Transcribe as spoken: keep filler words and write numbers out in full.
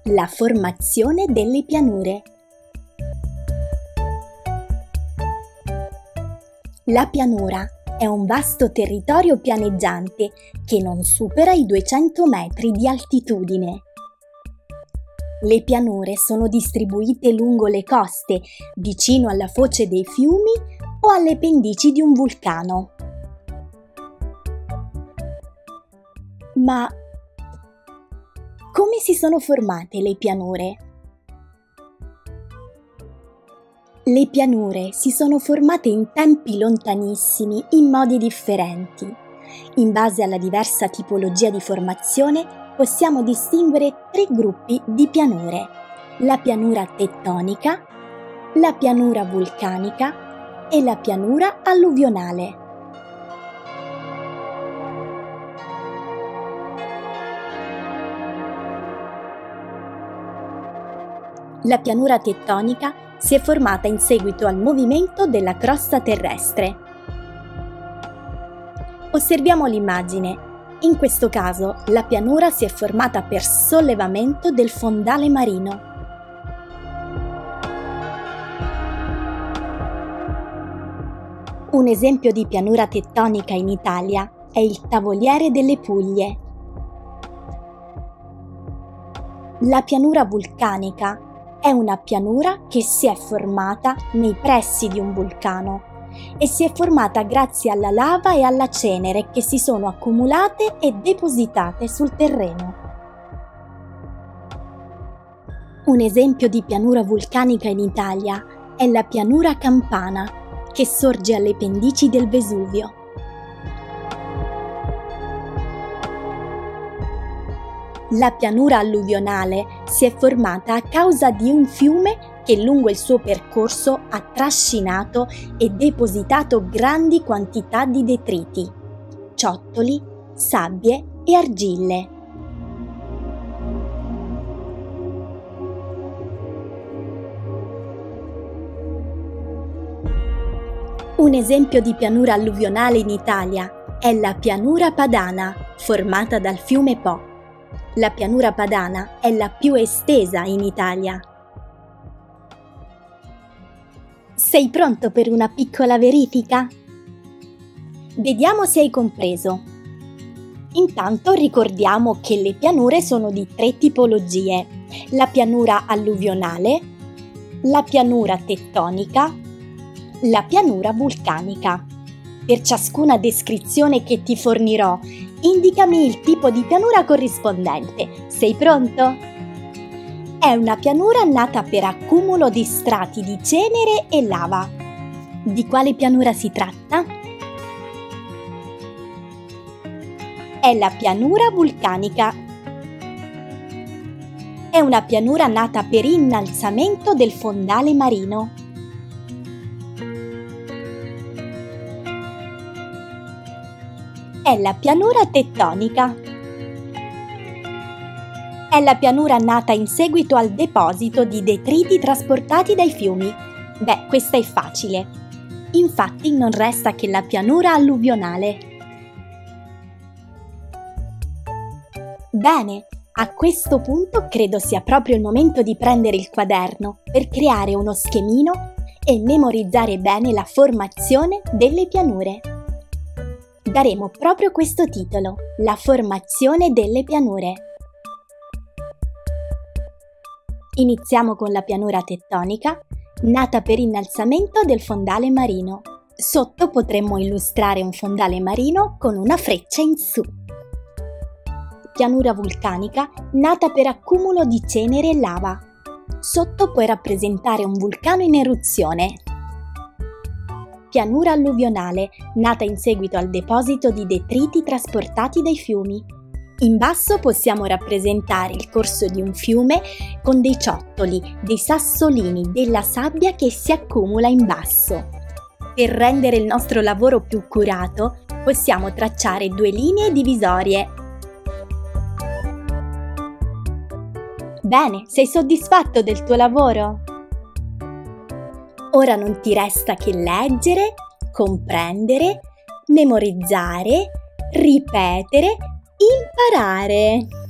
La formazione delle pianure. La pianura è un vasto territorio pianeggiante che non supera i duecento metri di altitudine. Le pianure sono distribuite lungo le coste, vicino alla foce dei fiumi o alle pendici di un vulcano. Ma come si sono formate le pianure? Le pianure si sono formate in tempi lontanissimi in modi differenti. In base alla diversa tipologia di formazione possiamo distinguere tre gruppi di pianure: la pianura tettonica, la pianura vulcanica e la pianura alluvionale. La pianura tettonica si è formata in seguito al movimento della crosta terrestre. Osserviamo l'immagine. In questo caso la pianura si è formata per sollevamento del fondale marino. Un esempio di pianura tettonica in Italia è il Tavoliere delle Puglie. La pianura vulcanica è una pianura che si è formata nei pressi di un vulcano e si è formata grazie alla lava e alla cenere che si sono accumulate e depositate sul terreno. Un esempio di pianura vulcanica in Italia è la pianura campana, che sorge alle pendici del Vesuvio. La pianura alluvionale si è formata a causa di un fiume che lungo il suo percorso ha trascinato e depositato grandi quantità di detriti, ciottoli, sabbie e argille. Un esempio di pianura alluvionale in Italia è la pianura padana, formata dal fiume Po. La pianura padana è la più estesa in Italia. Sei pronto per una piccola verifica? Vediamo se hai compreso. Intanto ricordiamo che le pianure sono di tre tipologie: la pianura alluvionale, la pianura tettonica, la pianura vulcanica. Per ciascuna descrizione che ti fornirò, indicami il tipo di pianura corrispondente. Sei pronto? È una pianura nata per accumulo di strati di cenere e lava. Di quale pianura si tratta? È la pianura vulcanica. È una pianura nata per innalzamento del fondale marino. È la pianura tettonica. È la pianura nata in seguito al deposito di detriti trasportati dai fiumi. Beh, questa è facile. Infatti non resta che la pianura alluvionale. Bene, a questo punto credo sia proprio il momento di prendere il quaderno per creare uno schemino e memorizzare bene la formazione delle pianure. Daremo proprio questo titolo: la formazione delle pianure. Iniziamo con la pianura tettonica, nata per innalzamento del fondale marino. Sotto potremmo illustrare un fondale marino con una freccia in su. Pianura vulcanica, nata per accumulo di cenere e lava. Sotto puoi rappresentare un vulcano in eruzione. Pianura alluvionale, nata in seguito al deposito di detriti trasportati dai fiumi. In basso possiamo rappresentare il corso di un fiume con dei ciottoli, dei sassolini, della sabbia che si accumula in basso. Per rendere il nostro lavoro più curato, possiamo tracciare due linee divisorie. Bene, sei soddisfatto del tuo lavoro? Ora non ti resta che leggere, comprendere, memorizzare, ripetere, imparare.